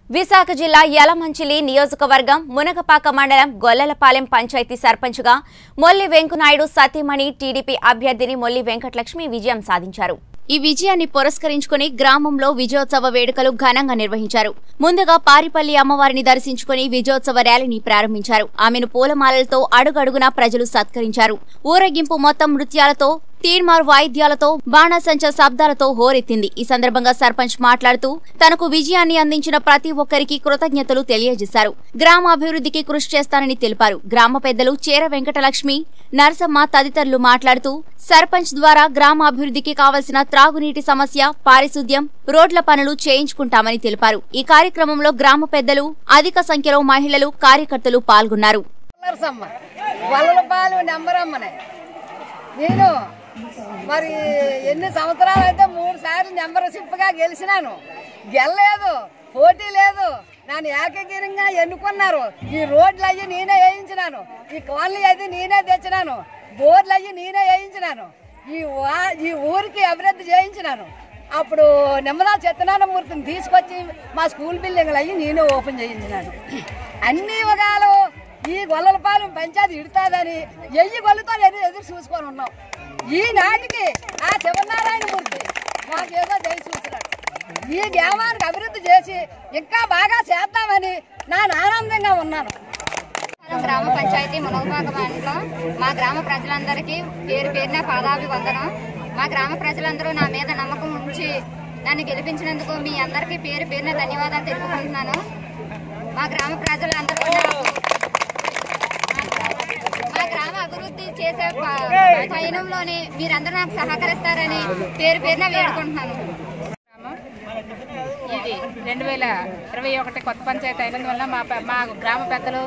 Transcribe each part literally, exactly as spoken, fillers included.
విశాఖ జిల్లా యలమంచిలి నియోజకవర్గం మునగపాక మండలం గొల్లలపాలెం పంచాయతీ సర్పంచ్గా మొల్లి వెంకనాయుడు సతీమణి టీడీపీ అభ్యర్థిని మొల్లి వెంకటలక్ష్మి విజయం సాధించారు. ఈ విజయాన్ని పురస్కరించుకుని గ్రామంలో విజయోత్సవ వేడుకలు ఘనంగా నిర్వహించారు. ముందుగా పారిపల్లి అమ్మవారిని దర్శించుకుని విజయోత్సవ ర్యాలీని ప్రారంభించారు. ఆమెను పూలమాలలతో అడుగడుగునా ప్రజలు సత్కరించారు. ఊరేగింపు మొత్తం నృత్యాలతో తీన్మార్ వాయిద్యాలతో బాణాసంచ శబ్దాలతో హోరెత్తింది. ఈ సందర్భంగా సర్పంచ్ మాట్లాడుతూ తనకు విజయాన్ని అందించిన ప్రతి ఒక్కరికి కృతజ్ఞతలు తెలియజేశారు. గ్రామాభివృద్ధికి కృషి చేస్తానని తెలిపారు. గ్రామ పెద్దలు చేర వెంకటలక్ష్మి, నరసమ్మ తదితరులు మాట్లాడుతూ సర్పంచ్ ద్వారా గ్రామాభివృద్ధికి కావలసిన త్రాగునీటి సమస్య, పారిశుద్ధ్యం, రోడ్ల పనులు చేయించుకుంటామని తెలిపారు. ఈ కార్యక్రమంలో గ్రామ పెద్దలు, అధిక సంఖ్యలో మహిళలు, కార్యకర్తలు పాల్గొన్నారు. నేను మరి ఎన్ని సంవత్సరాలు అయితే మూడు సార్లు మెంబర్షిప్గా గెలిచినాను. గెలలేదు, పోటీ లేదు, నన్ను ఏకగ్రీవంగా ఎన్నుకున్నారు. ఈ రోడ్లు అయ్యి నేనే వేయించినాను, ఈ కాలనీ అయితే నేనే తెచ్చినాను, బోర్లు అయ్యి నేనే వేయించినాను, ఈ ఈ ఊరికి అభివృద్ధి చేయించినాను. అప్పుడు నిమ్మదా సత్యనారాయణమూర్తిని తీసుకొచ్చి మా స్కూల్ బిల్డింగ్లు అయ్యి నేనే ఓపెన్ చేయించినాను. అన్ని యుగాలు ఈ గొల్లలపాలెం పంచాయతీ ఇడుతుందని ఎయ్యి గొల్లతో ఎదురు ఎదురు చూసుకొని ఉన్నాం. ఈనాటికి ఆ శివనారాయణమూర్తి మాకేదో దయ చూస్తున్నాడు. ఈ గ్రామానికి అభివృద్ధి చేసి ఇంకా బాగా చేద్దామని నేను ఆనందంగా ఉన్నాను. గ్రామ పంచాయతీ మునగపాక మండలం మా గ్రామ ప్రజలందరికీ పేరు పేరున పాదాభివందనం. మా గ్రామ ప్రజలందరూ నా మీద నమ్మకం ఉంచి నన్ను గెలిపించినందుకు మీ అందరికీ పేరు పేరున ధన్యవాదాలు తెలుపుకుంటున్నాను. మా గ్రామ ప్రజలందరూ మా గ్రామ అభివృద్ధి చేసే పయనంలోనే మీరందరూ నాకు సహకరిస్తారని పేరు పేరున వేడుకుంటున్నాను. ఇది రెండు వేల ఇరవై ఒకటి కొత్త పంచాయతీ అయినందువల్ల మా మా గ్రామ పెద్దలు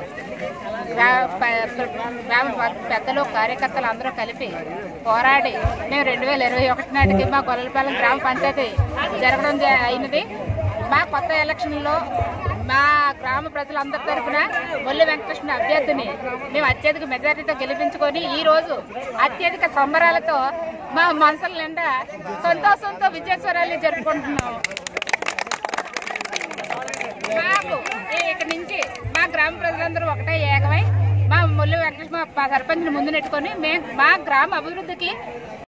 గ్రామ పెద్దలు కార్యకర్తలు అందరూ కలిపి పోరాడి మేము రెండు వేల ఇరవై ఒకటి నాటికి మా గొల్లలపాలెం గ్రామ పంచాయతీ జరగడం అయినది. మా కొత్త ఎలక్షన్లో మా గ్రామ ప్రజలందరి తరఫున మొల్లి వెంకటలక్ష్మి అభ్యర్థిని మేము అత్యధిక మెజారిటీతో గెలిపించుకొని ఈ రోజు అత్యధిక సంబరాలతో మా మనసుల నిండా సంతోషంతో విజయోత్సవాలు జరుపుకుంటున్నాము. మాకు ఇక్కడి నుంచి మా గ్రామ ప్రజలందరూ ఒకటే ఏకమై మా మొల్లి వెంకటలక్ష్మి సర్పంచ్ని ముందు నెట్టుకొని మేము మా గ్రామ అభివృద్ధికి